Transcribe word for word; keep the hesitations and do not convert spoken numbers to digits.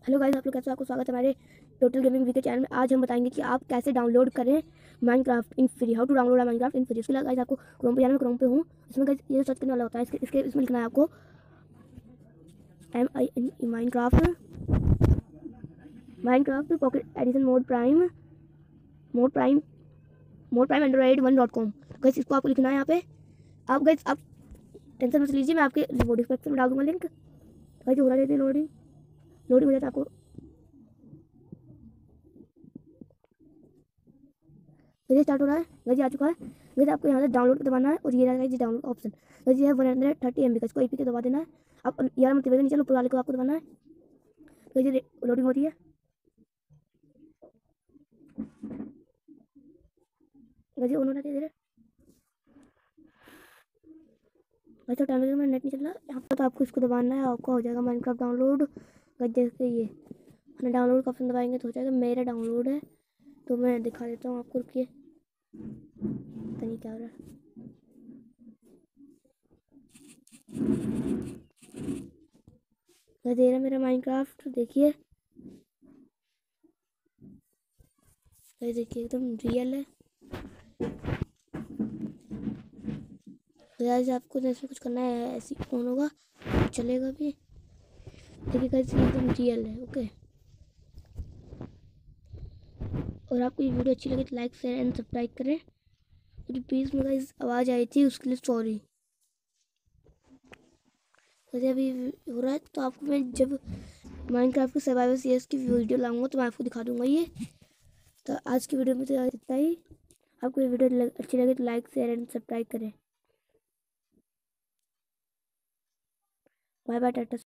Hello guys, आप लोग कैसे हो? आपको स्वागत है हमारे टोटल गेमिंग वीके चैनल में। आज हम बताएंगे कि आप कैसे डाउनलोड करें Minecraft in free. How to download Minecraft in free. उसके लिए गाइस आपको क्रोम पे जाना है। मैं क्रोम पे हूँ। इसमें गाइस ये सर्च करने वाला होता है। इसके इसके इसमें लिखना है आपको M I N E Minecraft Minecraft pocket edition mod prime mod prime mod prime Android one dot com. Guys इसको आपको लिखना है यहाँ पे। आप गाइस आप टेंशन मत लीजिए, मैं आपके वो डिस्क्रिप्शन में डाल दूंगा लिंक। गाइस हो रहा है लोडिंग लोडिंग हो जाता है आपको। ये स्टार्ट हो रहा है। गाइस आ चुका है। गाइस आपको यहाँ से डाउनलोड पे दबाना है और ये रहेगा जी डाउनलोड ऑप्शन। गाइस ये है one hundred thirty M B का। इसको एपी के दबा देना है। आप यार मत नीचे ऊपर वाले को आपको दबाना है। गाइस ये लोडिंग होती है। गाइस ये ऑन हो रहा है धीरे। गाइस तो टाइम लगेगा, मेरा नेट नहीं चल रहा यहाँ पर। तो आपको इसको दबाना है, आपका हो जाएगा माइनक्राफ्ट डाउनलोड। गाइस जैसे ये हमने डाउनलोड का ऑप्शन दबाएंगे तो हो जाएगा। मेरा डाउनलोड है तो मैं दिखा देता हूँ आपको। रुकिए, पता नहीं क्या हो रहा है। मैं दे रहा मेरा माइनक्राफ्ट, देखिए गाइस, देखिए एकदम रियल है। गाइस आपको जैसे कुछ करना है ऐसे कौन होगा, चलेगा भी। देखिए गाइस एकदम रियल है। ओके, और आपको ये वीडियो अच्छी लगे तो लाइक शेयर एंड सब्सक्राइब करें। मुझे बीच में गाइस आवाज़ आई थी, उसके लिए सॉरी। वैसे अभी हो रहा है तो आपको मैं जब माइनक्राफ्ट के सर्वाइवल सीरीज की वीडियो लाऊंगा तो मैं आपको दिखा दूंगा ये। तो आज की वीडियो में तो इतना ही। आपको ये वीडियो अच्छी लगे तो लाइक शेयर एंड सब्सक्राइब करें। Bye bye, Tata.